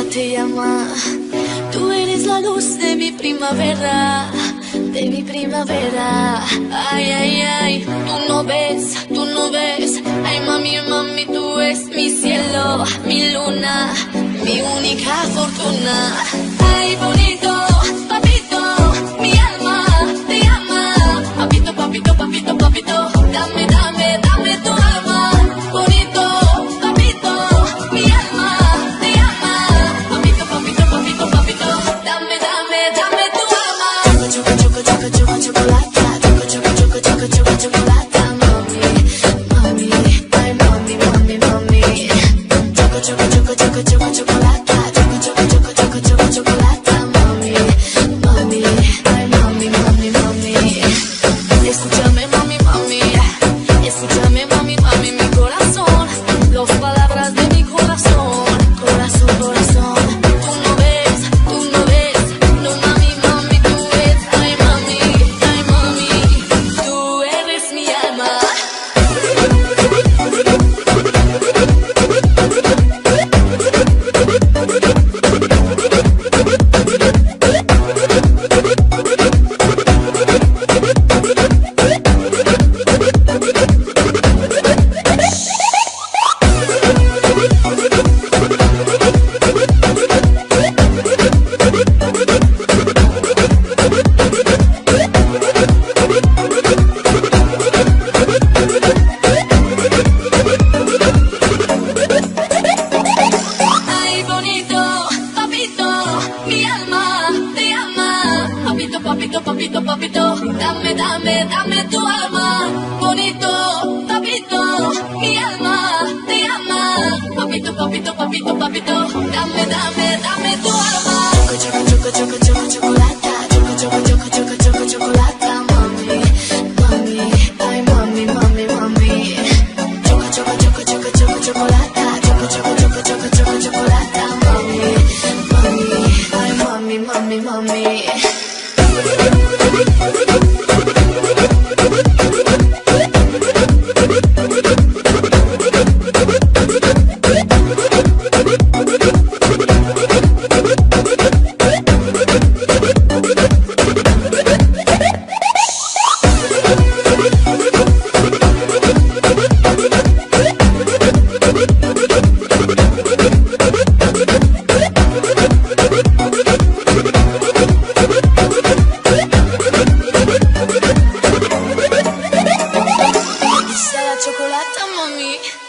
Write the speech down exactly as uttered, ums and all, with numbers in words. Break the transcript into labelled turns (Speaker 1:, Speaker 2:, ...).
Speaker 1: te llama. Tú eres la luz de mi primavera, de mi primavera. Ay, ay, ay, tú no ves, tú no ves. Ay, mami, mami, tú eres mi cielo, mi luna, mi única fortuna. Ay, bonito, papito, mi alma te llama. Papito, papito, papito, papito, dame, dame, dame tu alma. Bonito, papito, mi alma te llama. Papito, papito, papito, papito, dame, dame, dame tu alma. Choco, choco, choco, choco, chocolate. Choco, choco, choco, choco, choco, chocolate. Mami, mami, ay, mami, mami, mami. Choco, choco, choco, choco, choco, chocolate. Choco, choco, choco, choco, choco, chocolate. Mami, mami, ay, mami, mami, mami. Escúchame, mami, mami. Escúchame, mami, mami, mi corazón. Las palabras de mi corazón. Corazón, corazón. Tú no ves, tú no ves. No, mami, mami, tú eres. Ay, mami, ay, mami. Tú eres mi alma. Ay, bonito, papito, mi alma te ama. Papito, papito, papito, papito, dame, dame, dame tu alma. Bonito, papito, mi alma te ama. Papito, papito, papito, papito, dame, dame, dame tu alma. Choco, choco, choco, choco, chocolate. Choco, choco, choco, choco, choco, chocolate. Mami, mami, ay, mami, mami, mami. Choco, choco, choco, choco, choco, chocolate. Choco, choco, choco, choco, choco, chocolate. Mami, mami, ay, mami, mami, mami. Chocolate, mami.